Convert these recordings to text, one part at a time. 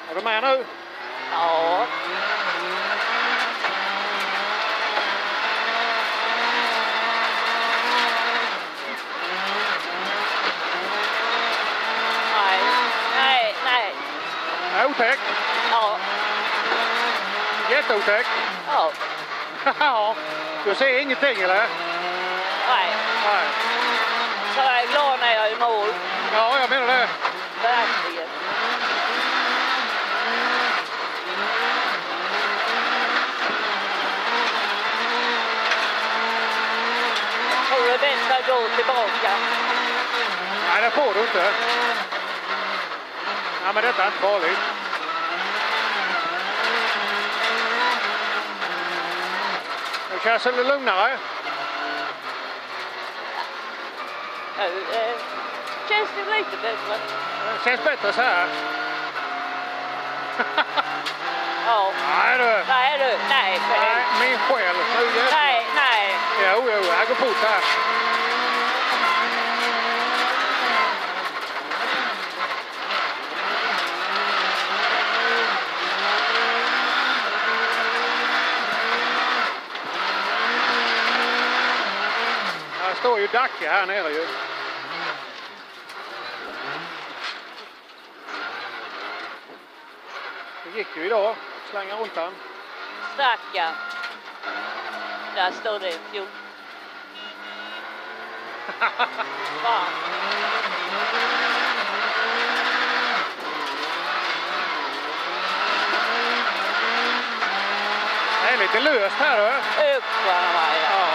Är du med nu? Ja. Nej. Otäck. Ja. Jätteotäck. Ja. Ja. Du ser ingenting eller? Nej. Nej. Så jag är glad när jag är i mål. Ja, jag menar det. Verkligen. Jag tror det är bäst att gå tillbaka. Nej, det får du inte. Ja, men detta är inte farligt. Nu känns det lugnare. Känns det lite bättre? Det känns bättre så här. Ja. Nej du. Nej. Nej, min själ. Nej. Jo, jag går fort här. Här står ju Dacke här nere ju. Det gick ju idag. Slänga runt den. Stackarn. Där står det 14. Fan. Det är lite löst här du. Upp på mig. Ja.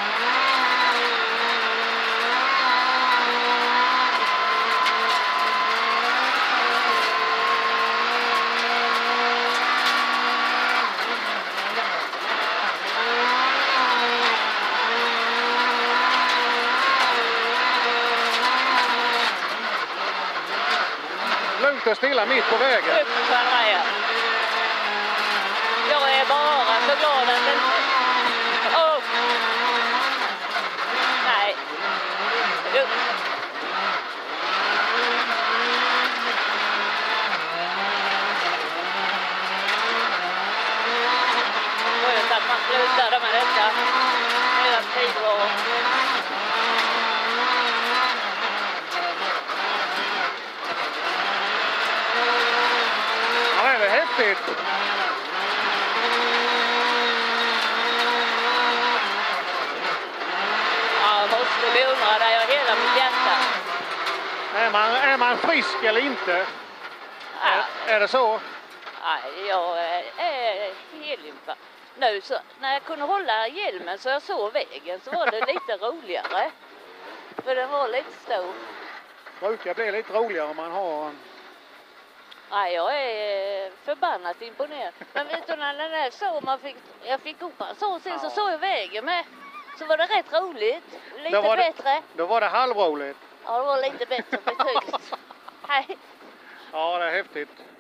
Lugnt och stilla mitt på vägen. Upp på mig. Jag är bara så glad att den... Oh. Nej. Upp. Skönt att man slutade med detta. Hela tiden. Ja, det är häftigt. Jag måste beundra dig av hela mitt hjärta. Är man frisk eller inte? Ja. Är det så? Nej, jag är helimpad. Nu så, när jag kunde hålla hjälmen så jag såg vägen så var det lite roligare. För den var lite stor. Brukar bli lite roligare om man har... Nej, jag är förbannat imponerad. Men vet du när den där så jag fick upp han så sen så såg jag vägen med. Så var det rätt roligt. Lite bättre. Då var det halvroligt. Ja, det var lite bättre betydligt. Hej. Ja, det är häftigt.